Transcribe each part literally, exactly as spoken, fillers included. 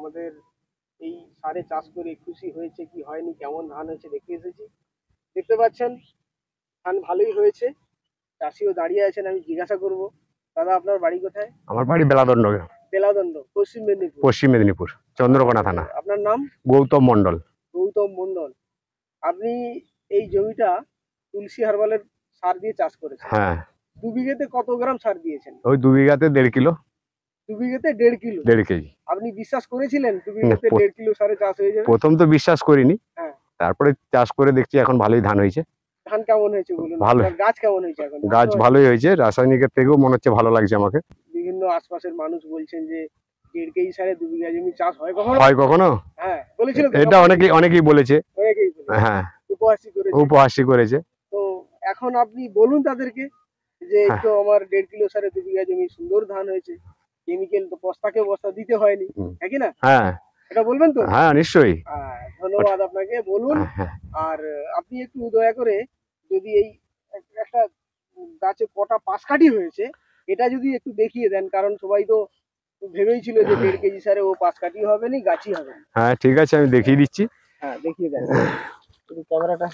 আমাদের এই সারে চাষ করে খুশি হয়েছে কি হয়নি, কেমন ধান হয়েছে দেখতে এসেছি। দেখতে পাচ্ছেন ধান ভালোই হয়েছে, চাষিও দাঁড়িয়ে আছেন। আমি জিজ্ঞাসা করব, দাদা আপনার বাড়ি কোথায়? আমার বাড়ি বেলাদণ্ড, বেলাদণ্ড, পশ্চিম মেদিনীপুর। পশ্চিম মেদিনীপুর, চন্দ্রকোনা থানা। আপনার নাম? গৌতম মন্ডল। গৌতম মন্ডল। আপনি এই জমিটা তুলসী হার্বালের সার দিয়ে চাষ করেছেন? হ্যাঁ। দু বিঘাতে কত গ্রাম সার দিয়েছেন? ওই দু বিঘাতে দেড় কিলো। দু বিঘাতে দেড় কিলো? দেড় কেজি। আপনি বিশ্বাস করেছিলেন দু বিঘাতে দেড় কিলো সারে চাষ হয়ে যাবে? প্রথম তো বিশ্বাস করিনি, হ্যাঁ। তারপরে চাষ করে দেখছি এখন ভালোই ধান হয়েছে। ধান কেমন হয়েছে বলুন? ভালো। গাছ কেমন হয়েছে এখন? গাছ ভালোই হয়েছে, রাসায়নিকের থেকেও মনে হচ্ছে ভালো লাগছে আমাকে। বিভিন্ন আশপাশের মানুষ বলছেন যে দেড় কেজি সারে দু বিঘা জমি চাষ হয় কখনো? হয় কখনো? হ্যাঁ বলেছিল, এটা অনেকেই অনেকেই বলেছে। অনেকেই বলেছে। হ্যাঁ, উপহাসই করেছে। উপহাসই করেছে। তো এখন আপনি বলুন তাদেরকে যে একটু আমার দেড় কিলো সারে দু বিঘা জমি সুন্দর ধান হয়েছে, কেমিক্যাল তো বস্তাকে বস্তা দিতে হয়নি, হ্যাঁ কি না? হ্যাঁ, এটা বলবেন তো? হ্যাঁ নিশ্চয়ই। ধন্যবাদ আপনাকে, বলুন। আর আপনি একটু দয়া করে যদি এই একটা গাছে কটা পাশ কাঠি হয়েছে এটা যদি একটু দেখিয়ে দেন, কারণ সবাই তো ভেবেই ছিল যে দেড় কেজি সারে ও পাশ কাঠি হবে না, গাছই হবে। হ্যাঁ ঠিক আছে, আমি দেখিয়ে দিচ্ছি। হ্যাঁ দেখিয়ে দেন ক্যামেরাটা।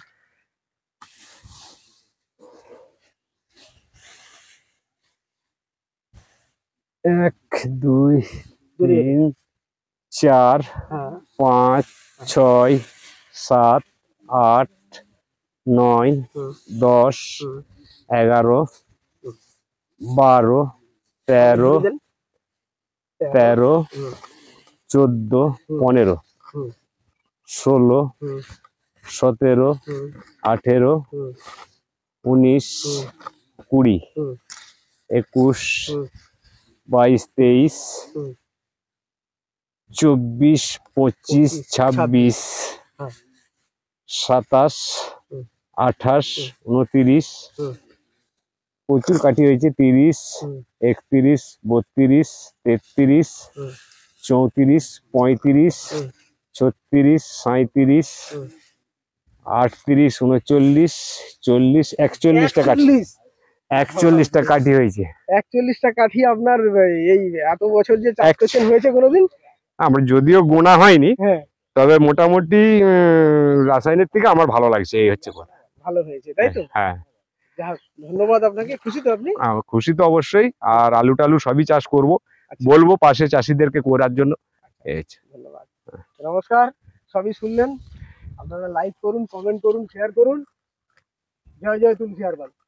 এক দুই তিন চার পাঁচ ছয় সাত আট নয় দশ এগারো বারো তেরো তেরো চোদ্দ পনেরো ষোলো সতেরো আঠেরো উনিশ কুড়ি একুশ বাইশ তেইশ চব্বিশ পঁচিশ ছাব্বিশ সাতাশ আঠাশ উনতিরিশ, প্রচুর কাঠি হয়েছে, তিরিশ একত্রিশ বত্রিশ তেত্রিশ চৌত্রিশ পঁয়ত্রিশ ছত্রিশ সাঁত্রিশ আটত্রিশ উনচল্লিশ চল্লিশ একচল্লিশটা কাঠি। একচল্লিশটা কাঠি হয়েছে। একচল্লিশটা কাঠি আপনার এই এত বছর যে চাষ করছেন হয়েছে কোনোদিন? আমার যদিও গোনা হয়নি, তবে মোটামুটি রাসায়নিক থেকে আমার ভালো লাগছে, এই হচ্ছে কথা। ভালো হয়েছে তাই তো? হ্যাঁ, ধন্যবাদ আপনাকে। খুশি তো আপনি? খুশি তো অবশ্যই। আর আলু টালু সবই চাষ করব, বলবো পাশে চাষিদেরকে করার জন্য। ধন্যবাদ, নমস্কার। সবই শুনলেন, আপনারা লাইক করুন, কমেন্ট করুন, শেয়ার করুন। জয় জয় তুলসী হার্বাল।